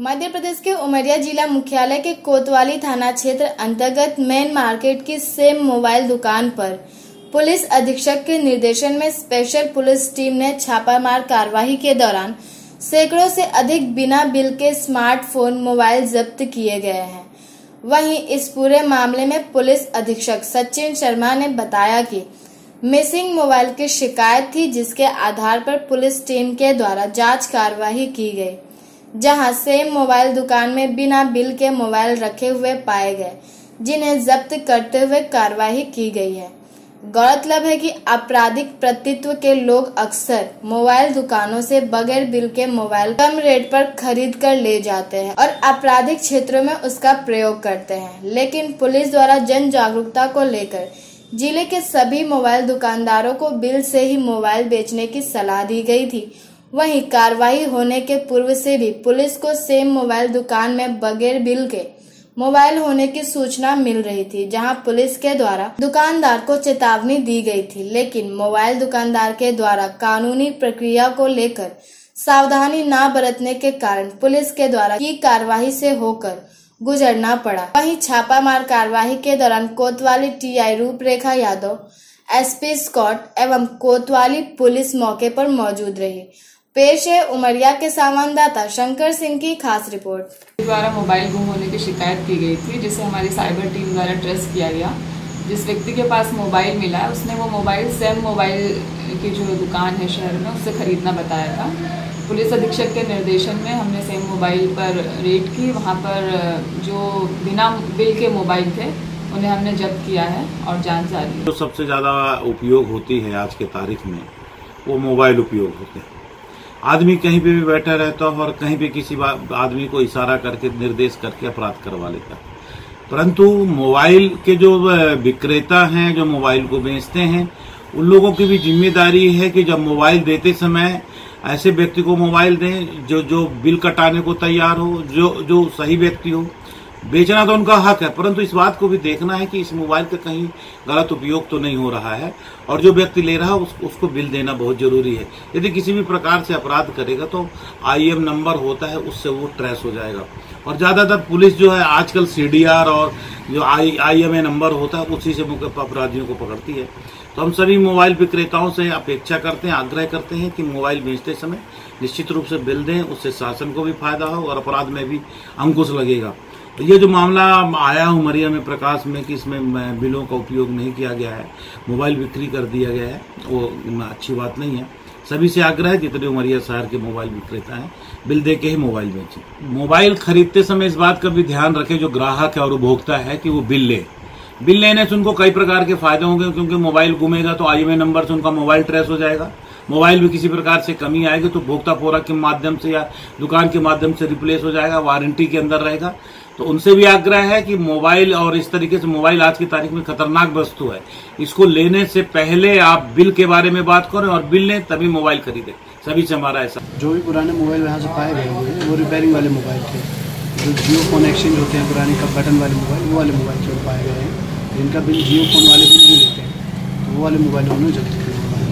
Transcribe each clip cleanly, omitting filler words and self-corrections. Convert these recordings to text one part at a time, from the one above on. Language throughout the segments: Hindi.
मध्य प्रदेश के उमरिया जिला मुख्यालय के कोतवाली थाना क्षेत्र अंतर्गत मेन मार्केट की सेम मोबाइल दुकान पर पुलिस अधीक्षक के निर्देशन में स्पेशल पुलिस टीम ने छापामार कार्रवाई के दौरान सैकड़ों से अधिक बिना बिल के स्मार्टफोन मोबाइल जब्त किए गए हैं। वहीं इस पूरे मामले में पुलिस अधीक्षक सचिन शर्मा ने बताया कि मिसिंग मोबाइल की शिकायत थी, जिसके आधार पर पुलिस टीम के द्वारा जांच कार्रवाई की गई, जहां सेम मोबाइल दुकान में बिना बिल के मोबाइल रखे हुए पाए गए, जिन्हें जब्त करते हुए कार्रवाई की गई है। गौरतलब है कि आपराधिक प्रवृत्ति के लोग अक्सर मोबाइल दुकानों से बगैर बिल के मोबाइल कम रेट पर खरीद कर ले जाते हैं और आपराधिक क्षेत्रों में उसका प्रयोग करते हैं, लेकिन पुलिस द्वारा जन जागरूकता को लेकर जिले के सभी मोबाइल दुकानदारों को बिल से ही मोबाइल बेचने की सलाह दी गई थी। वहीं कार्रवाई होने के पूर्व से भी पुलिस को सेम मोबाइल दुकान में बगैर बिल के मोबाइल होने की सूचना मिल रही थी, जहां पुलिस के द्वारा दुकानदार को चेतावनी दी गई थी, लेकिन मोबाइल दुकानदार के द्वारा कानूनी प्रक्रिया को लेकर सावधानी न बरतने के कारण पुलिस के द्वारा की कार्रवाई से होकर गुजरना पड़ा। वहीं छापामार कार्रवाई के दौरान कोतवाली टीआई रूपरेखा यादव, एसपी स्कॉट एवं कोतवाली पुलिस मौके पर मौजूद रही। पेश है उमरिया के संवाददाता शंकर सिंह की खास रिपोर्ट। द्वारा मोबाइल गुम होने की शिकायत की गई थी, जिसे हमारी साइबर टीम द्वारा ट्रेस किया गया। जिस व्यक्ति के पास मोबाइल मिला है उसने वो मोबाइल सेम मोबाइल की जो दुकान है शहर में उससे खरीदना बताया था। पुलिस अधीक्षक के निर्देशन में हमने सेम मोबाइल पर रेड की। वहाँ पर जो बिना बिल के मोबाइल थे उन्हें हमने जब्त किया है और जांच जारी है। जो सबसे ज़्यादा उपयोग होती है आज के तारीख में वो मोबाइल उपयोग होते हैं। आदमी कहीं पे भी बैठा रहता है और कहीं पे किसी आदमी को इशारा करके निर्देश करके अपराध करवा लेता है, परंतु मोबाइल के जो विक्रेता हैं, जो मोबाइल को बेचते हैं, उन लोगों की भी जिम्मेदारी है कि जब मोबाइल देते समय ऐसे व्यक्ति को मोबाइल दें जो बिल कटाने को तैयार हो, जो सही व्यक्ति हो। बेचना तो उनका हक है, परंतु इस बात को भी देखना है कि इस मोबाइल का कहीं गलत उपयोग तो नहीं हो रहा है, और जो व्यक्ति ले रहा है उसको बिल देना बहुत जरूरी है। यदि किसी भी प्रकार से अपराध करेगा तो IM नंबर होता है, उससे वो ट्रेस हो जाएगा। और ज्यादातर पुलिस जो है आजकल CDR और जो IMA नंबर होता है उसी से अपराधियों को पकड़ती है। तो हम सभी मोबाइल विक्रेताओं से अपेक्षा करते हैं, आग्रह करते हैं कि मोबाइल बेचते समय निश्चित रूप से बिल दें, उससे शासन को भी फायदा हो और अपराध में भी अंकुश लगेगा। तो ये जो मामला आया उमरिया में प्रकाश में कि इसमें बिलों का उपयोग नहीं किया गया है, मोबाइल बिक्री कर दिया गया है, वो अच्छी बात नहीं है। सभी से आग्रह है जितने उमरिया शहर के मोबाइल विक्रेता हैं बिल दे के ही मोबाइल बेचें। मोबाइल खरीदते समय इस बात का भी ध्यान रखें, जो ग्राहक है और उपभोक्ता है, कि वो बिल ले। बिल लेने से उनको कई प्रकार के फायदे होंगे, क्योंकि मोबाइल गुमेगा तो IMA नंबर से उनका मोबाइल ट्रेस हो जाएगा। मोबाइल में किसी प्रकार से कमी आएगी तो भोक्ता फोरक के माध्यम से या दुकान के माध्यम से रिप्लेस हो जाएगा, वारंटी के अंदर रहेगा। तो उनसे भी आग्रह है कि मोबाइल, और इस तरीके से मोबाइल आज की तारीख में खतरनाक वस्तु है, इसको लेने से पहले आप बिल के बारे में बात करें और बिल लें तभी मोबाइल खरीदें। सभी से हमारा ऐसा। जो भी पुराने मोबाइल यहाँ से पाए गए हुए हैं वो रिपेयरिंग वाले मोबाइल थे। जो जियो फोन एक्सचेंज होते हैं पुराने का बटन वाले मोबाइल, वो वाले मोबाइल जो पाए गए हैं, जिनका बिल जियो फोन वाले बिल नहीं लेते हैं, तो वो वाले मोबाइल उन्होंने जब्त किए।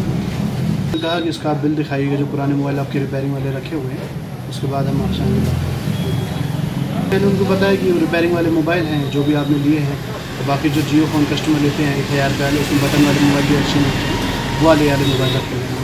कहा कि इसका बिल दिखाइएगा जो पुराने मोबाइल आपके रिपेयरिंग वाले रखे हुए हैं, उसके बाद हम आपसे मैंने उनको बताया कि रिपेयरिंग वाले मोबाइल हैं जो भी आपने लिए हैं, तो बाकी जो जियो फोन कस्टमर लेते हैं 1000 का, उसमें बटन वाले मोबाइल जो एक्सचेंज होते हैं वो वाले मोबाइल रखते हैं।